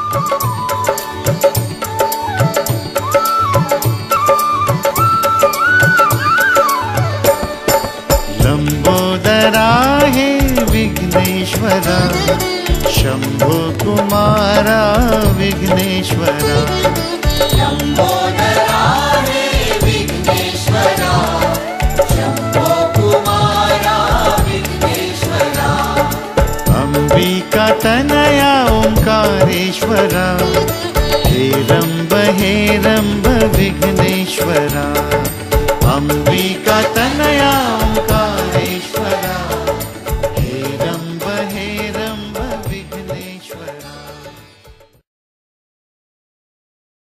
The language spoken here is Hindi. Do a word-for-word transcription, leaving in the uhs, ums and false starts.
लंबोदरा हे विघ्नेश्वरा, शंभो कुमारा विघ्नेश्वरा। लंबोदरा हे विघ्नेश्वरा, शंभो कुमारा विघ्नेश्वरा। अंबिका तनया ओंकारेश्वरा, हेरंब हेरंब विघ्नेश्वरा। अंबिका तनया ओंकार